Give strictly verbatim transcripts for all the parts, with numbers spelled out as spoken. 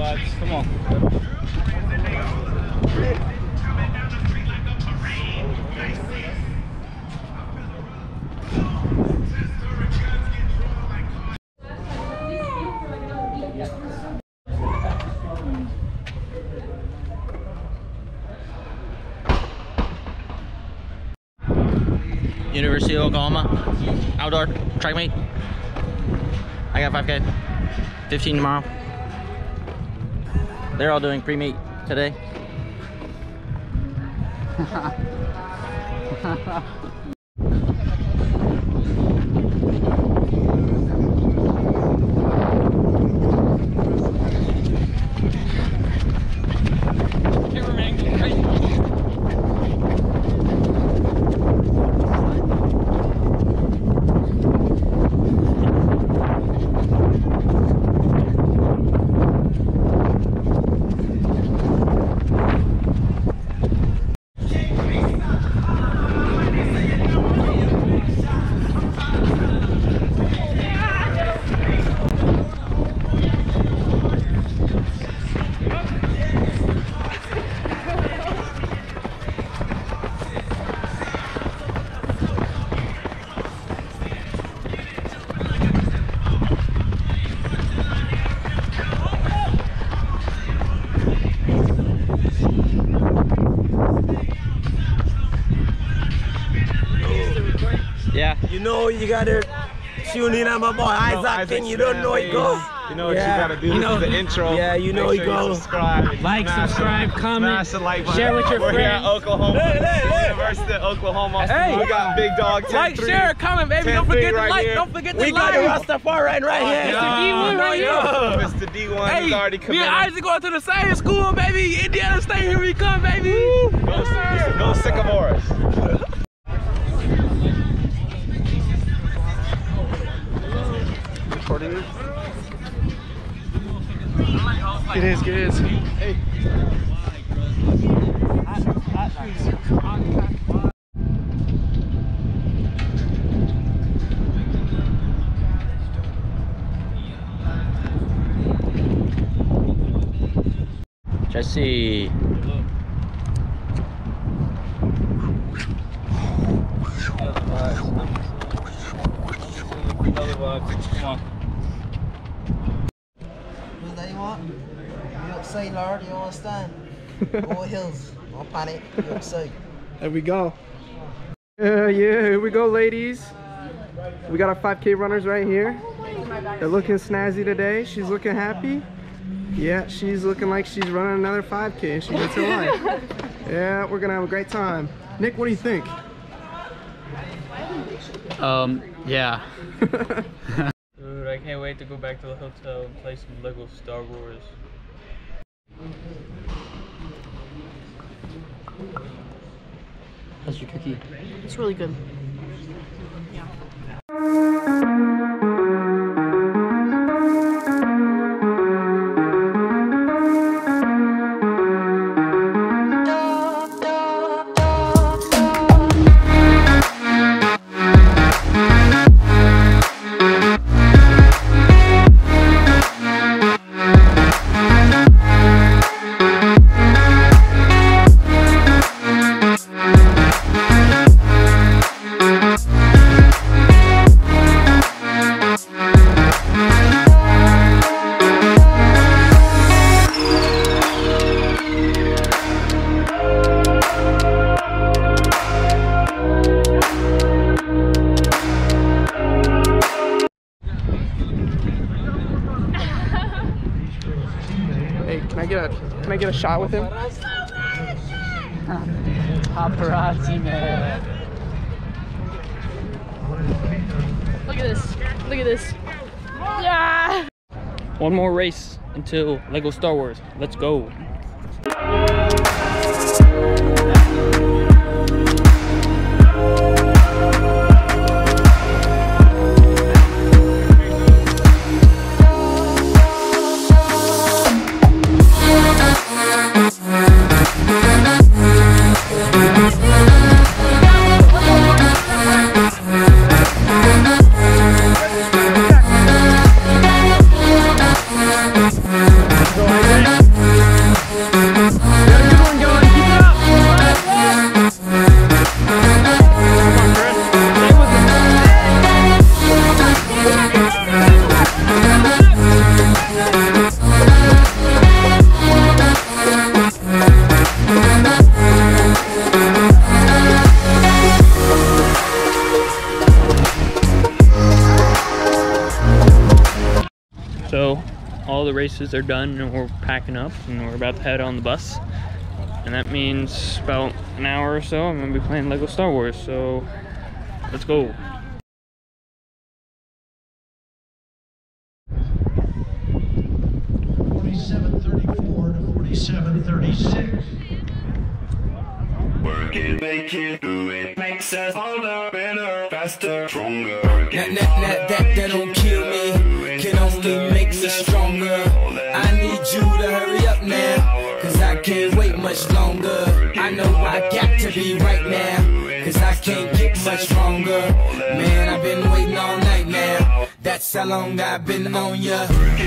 lads. Come on. University of Oklahoma, outdoor track meet. I got five K, fifteen tomorrow. They're all doing pre-meet today. Yeah. You know you gotta tune in on my boy Isaac King. You don't know he goes. You know what Yeah. you gotta do. You know this is the intro. Yeah, you know Make he sure you goes. subscribe. Like, Smash subscribe, it. comment, Smash the like button. share with your We're here at friends. Oklahoma. Hey, hey, hey. University of Oklahoma. Hey. We got Big Dog ten Like, three. share, comment, baby. Don't ten three forget to right like. here. Don't forget to We got the like. Rastafari right here. Mister D one right here. Mister D one Hey, is already me committed. and Isaac going to the same school, baby. Indiana State, here we come, baby. Go, go Sycamores. Recording it? It is, it is. Hey. Jesse. Come on. What that you want? You outside, Lord, you understand? Go hills, don't panic, you outside. There we go. Yeah, yeah, here we go, ladies. We got our five K runners right here. They're looking snazzy today. She's looking happy. Yeah, she's looking like she's running another five K and she gets her life. Yeah, we're gonna have a great time. Nick, what do you think? Um, yeah. Dude, I can't wait to go back to the hotel and play some Lego Star Wars. How's your cookie? It's really good. Hey, can I get a can I get a shot with him? Paparazzi, man. Look at this. Look at this. Yeah. One more race until Lego Star Wars. Let's go. Go, Isaac. So all the races are done and we're packing up and we're about to head on the bus. And that means about an hour or so I'm gonna be playing Lego Star Wars. So let's go. forty-seven thirty-four to forty-seven thirty-six. Work it, make it, do it, makes us older, better, faster, stronger. That, that, that, that, that don't kill me, can only make us stronger. I need you to hurry up now, cause I can't wait much longer. I know I got to be right now, cause I can't get much stronger. Man, I've been waiting all night now, that's how long I've been on ya.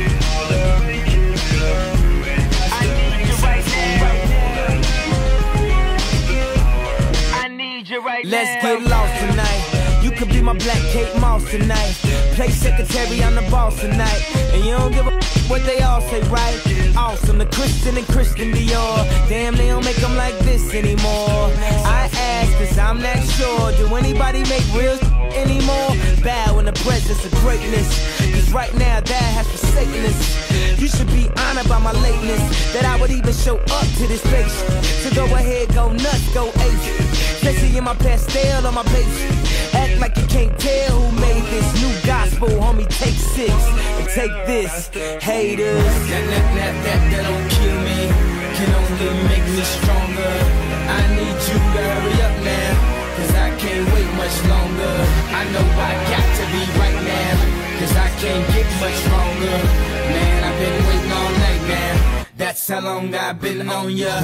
Let's get lost tonight. You could be my black Kate Moss tonight. Play secretary, I'm the boss tonight. And you don't give a what they all say, right? Awesome, the Christian and Christian Dior. Damn, they don't make them like this anymore. I ask, cause I'm not sure. Do anybody make real anymore? Bow in the presence of greatness, cause right now that has forsaken us. You should be honored by my lateness, that I would even show up to this place. So go ahead, go nuts, go ape. Especially in my pastel on my page. Act like you can't tell who made this new gospel, homie. Take six and take this, haters. That, that, that, that, that don't kill me, can only make me stronger. I need you to hurry up now, cause I can't wait much longer. I know I got to be right now, cause I can't get much stronger. Man, I've been waiting all night now, that's how long I've been on ya.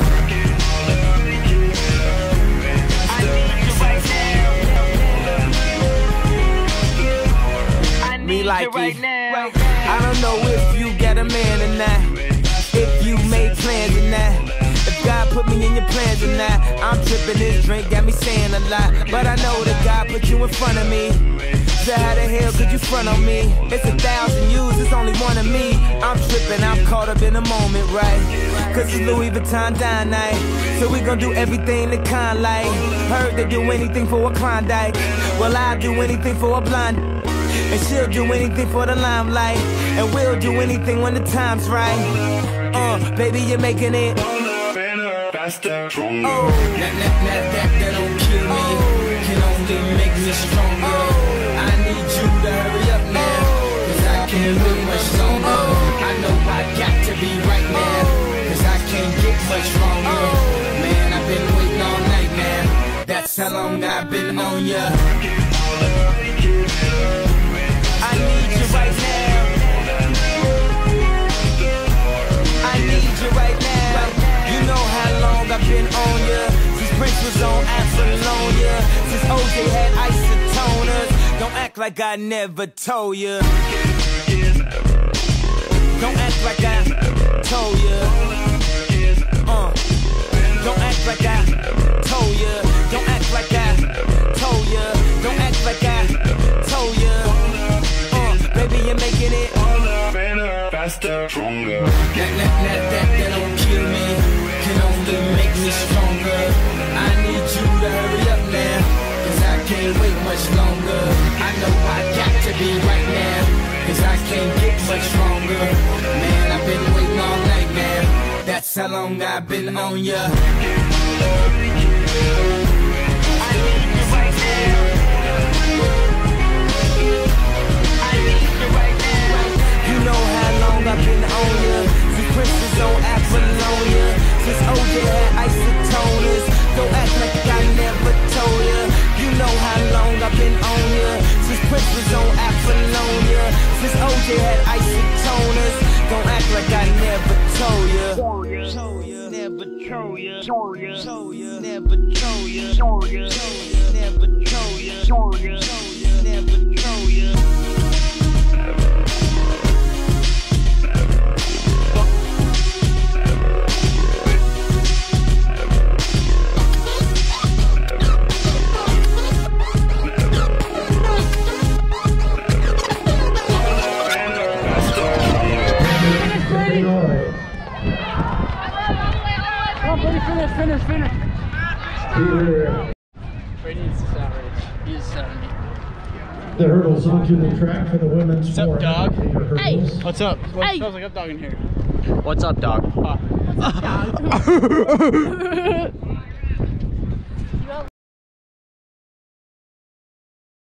Me like right now. I don't know if you got a man or not, if you made plans or not, if God put me in your plans or not. I'm tripping, this drink got me saying a lot, but I know that God put you in front of me. So how the hell could you front on me? It's a thousand yous, it's only one of me. I'm tripping, I'm caught up in the moment, right? Cause it's Louis Vuitton dine night, so we gon' do everything the kind like. Heard they do anything for a Klondike, well I'll do anything for a blonde. And she'll do anything for the limelight, and we'll do anything when the time's right. Uh, baby, you're making it Better, faster, stronger. Oh, that, that, that, that, that don't kill me, can only make me stronger. I need you to hurry up now, cause I can't wait much longer. I know I got to be right now, cause I can't get much stronger. Man, I've been waiting all night now, that's how long I've been on ya. I need you right now, I need you right now. You know how long I've been on ya, since Prince was on Apollonia, since O J had isotoners. Don't act like I never told ya, don't act like I told ya. Uh, don't act like I told ya, don't act like I told ya, don't act like I told ya. Baby, you're making it better, faster, stronger. That, that, that, that, that don't kill me, can only make me stronger. I need you to hurry up now, cause I can't wait much longer. I know I got to be right now, cause I can't get much stronger. Man, I've been waiting all night now, that's how long I've been on ya. I need you right now, you know how long I've been on ya, since Prince was on Apollonia, since O J had isotoners. Don't act like I never told ya. You know how long I've been on ya, since Prince was on Apollonia, since O J had isotoners. Don't act like I never told ya. Never told ya, told ya, told ya, never told ya, told ya, never told ya, told ya, never told ya. Finish, finish. Brady needs to start race. He is starting me. the hurdles onto the track for the women's What's up, dog? Hey. What's up? What Hey. smells like up dog in here? What's up, dog? Huh. Dog.